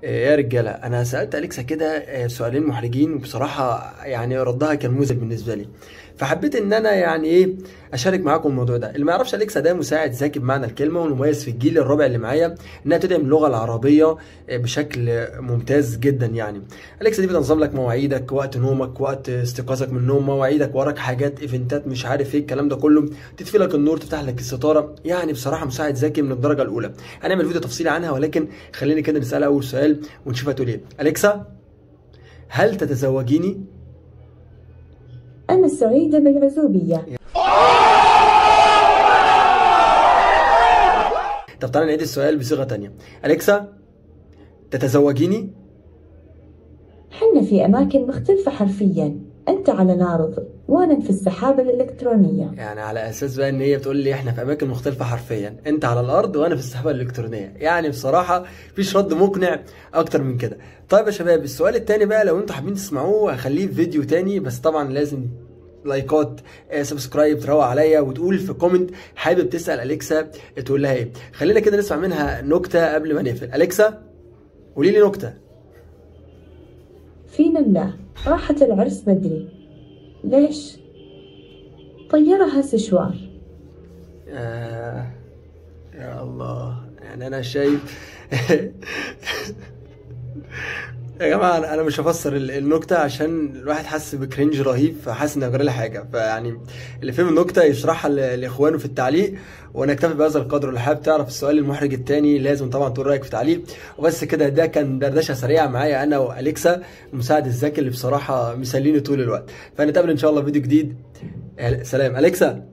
يا رجالة، أنا سألت أليكسا كده سؤالين محرجين، وبصراحة يعني ردها كان مزعج بالنسبة لي. فحبيت إن أنا يعني إيه أشارك معاكم الموضوع ده. اللي ما يعرفش، أليكسا ده مساعد ذكي بمعنى الكلمة، والمميز في الجيل الرابع اللي معايا إنها تدعم اللغة العربية بشكل ممتاز جدا يعني. أليكسا دي بتنظم لك مواعيدك، وقت نومك، وقت استيقاظك من النوم، مواعيدك، وراك حاجات، إيفنتات، مش عارف إيه الكلام ده كله، تطفي لك النور، تفتح لك الستارة. يعني بصراحة مساعد ذكي من الدرجة الأولى. هنعمل فيديو تفصيلي عنها، ولكن خليني كده نسألها أول سؤال ونشوف هتقول ايه. أليكسا، هل تتزوجيني؟ أنا سعيدة بالعزوبية. طب تعالى نعيد السؤال بصيغة تانية. أليكسا، تتزوجيني؟ حنا في أماكن مختلفة حرفيا، أنت على الأرض وأنا في السحابة الإلكترونية. يعني على أساس بقى إن هي بتقول لي إحنا في أماكن مختلفة حرفيا، أنت على الأرض وأنا في السحابة الإلكترونية. يعني بصراحة مفيش رد مقنع أكتر من كده. طيب يا شباب، السؤال التاني بقى لو أنتوا حابين تسمعوه هخليه في فيديو تاني، بس طبعا لازم لايكات، سبسكرايب، تروق عليا، وتقول في كومنت حابب تسأل أليكسا تقول لها إيه. خلينا كده نسمع منها نكتة قبل ما نقفل. أليكسا، قولي لي نكتة. في نملة راحت العرس بدري، ليش؟ طيرها سشوار. يا الله، يعني انا شايف يا جماعه، انا مش هفسر النكته عشان الواحد حاسس بكرنج رهيب، فحاسس ان جرى لي حاجه. فيعني اللي فهم النكته يشرحها لاخوانه في التعليق، وانا اكتفي بهذا القدر. اللي حابب تعرف السؤال المحرج التاني لازم طبعا تقول رايك في تعليق. وبس كده، ده كان دردشه سريعه معايا انا واليكسا المساعد الذكي اللي بصراحه مسليني طول الوقت. فنتقابل ان شاء الله في فيديو جديد. سلام أليكسا.